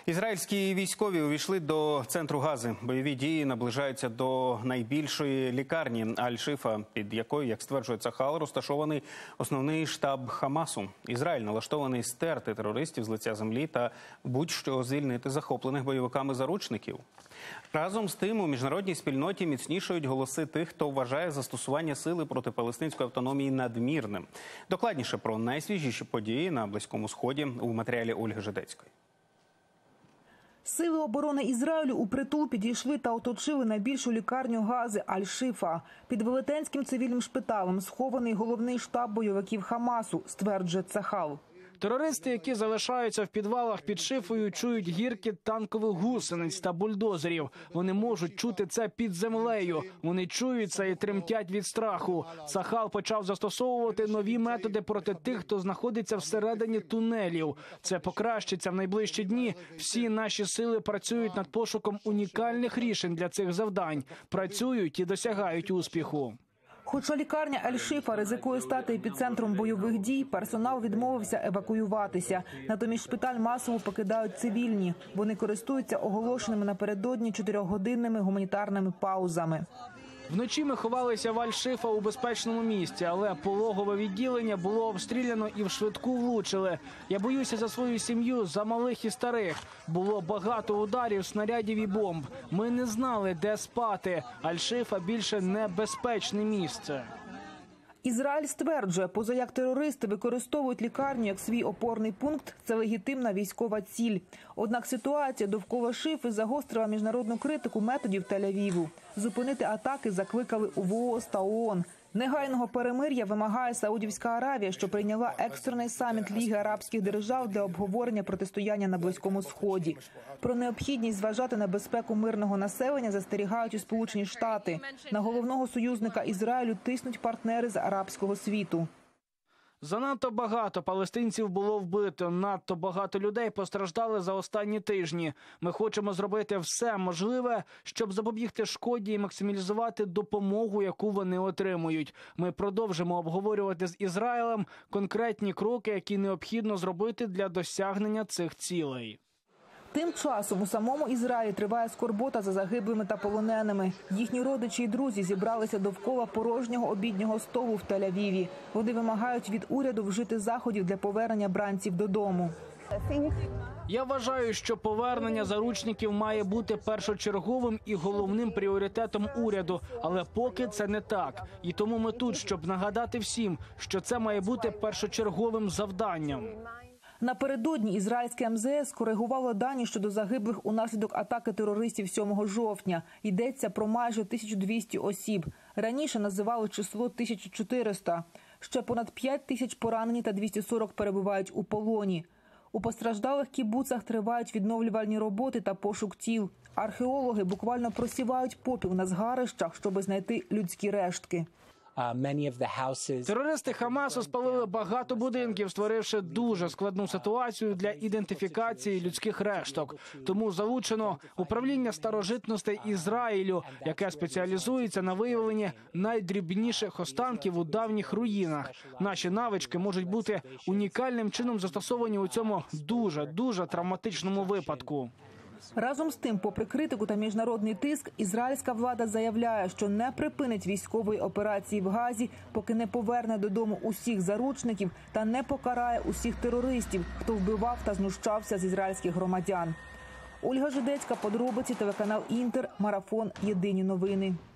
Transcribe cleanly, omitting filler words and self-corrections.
Ізраїльські військові увійшли до центру Гази. Бойові дії наближаються до найбільшої лікарні Аль-Шифа, під якою, як стверджує Цахал, розташований основний штаб Хамасу. Ізраїль налаштований стерти терористів з лиця землі та будь-що звільнити захоплених бойовиками заручників. Разом з тим, у міжнародній спільноті міцнішають голоси тих, хто вважає застосування сили проти палестинської автономії надмірним. Докладніше про найсвіжіші події на Близькому Сході у матеріалі Ольги Жидецької. Сили оборони Ізраїлю упритул підійшли та оточили найбільшу лікарню Гази Аль-Шифа. Під велетенським цивільним шпиталем схований головний штаб бойовиків Хамасу, стверджує Цахал. Терористи, які залишаються в підвалах під Шифою, чують гіркіт танкових гусениць та бульдозерів. Вони можуть чути це під землею. Вони чують це і тремтять від страху. Цахал почав застосовувати нові методи проти тих, хто знаходиться всередині тунелів. Це покращиться в найближчі дні. Всі наші сили працюють над пошуком унікальних рішень для цих завдань. Працюють і досягають успіху. Хоча лікарня Аль-Шифа ризикує стати епіцентром бойових дій, персонал відмовився евакуюватися. Натомість шпиталь масово покидають цивільні. Вони користуються оголошеними напередодні 4-годинними гуманітарними паузами. Вночі ми ховалися в Аль-Шифа у безпечному місці, але пологове відділення було обстріляно і в швидку влучили. Я боюся за свою сім'ю, за малих і старих. Було багато ударів, снарядів і бомб. Ми не знали, де спати. Аль-Шифа більше не безпечне місце. Ізраїль стверджує, поза як терористи використовують лікарню як свій опорний пункт, це легітимна військова ціль. Однак ситуація довкола Шифи загострила міжнародну критику методів Тель-Авіву. Зупинити атаки закликали у ВООЗ та ООН. Негайного перемир'я вимагає Саудівська Аравія, що прийняла екстрений саміт Ліги арабських держав для обговорення протистояння на Близькому Сході. Про необхідність зважати на безпеку мирного населення застерігають і Сполучені Штати. На головного союзника Ізраїлю тиснуть партнери з арабського світу. Занадто багато палестинців було вбито, надто багато людей постраждали за останні тижні. Ми хочемо зробити все можливе, щоб запобігти шкоді і максималізувати допомогу, яку вони отримують. Ми продовжимо обговорювати з Ізраїлем конкретні кроки, які необхідно зробити для досягнення цих цілей. Тим часом у самому Ізраїлі триває скорбота за загиблими та полоненими. Їхні родичі і друзі зібралися довкола порожнього обіднього столу в Тель-Авіві. Вони вимагають від уряду вжити заходів для повернення бранців додому. Я вважаю, що повернення заручників має бути першочерговим і головним пріоритетом уряду. Але поки це не так. І тому ми тут, щоб нагадати всім, що це має бути першочерговим завданням. Напередодні ізраїльське МЗС скоригувало дані щодо загиблих унаслідок атаки терористів 7 жовтня. Йдеться про майже 1200 осіб. Раніше називали число 1400. Ще понад 5000 поранені та 240 перебувають у полоні. У постраждалих кібуцах тривають відновлювальні роботи та пошук тіл. Археологи буквально просівають попіл на згарищах, щоб знайти людські рештки. Терористи Хамасу спалили багато будинків, створивши дуже складну ситуацію для ідентифікації людських решток. Тому залучено управління старожитностей Ізраїлю, яке спеціалізується на виявленні найдрібніших останків у давніх руїнах. Наші навички можуть бути унікальним чином застосовані у цьому дуже травматичному випадку. Разом з тим, попри критику та міжнародний тиск, ізраїльська влада заявляє, що не припинить військової операції в Газі, поки не поверне додому усіх заручників та не покарає усіх терористів, хто вбивав та знущався з ізраїльських громадян. Ольга Жидецька, подробиці, телеканал Інтер, Марафон, Єдині новини.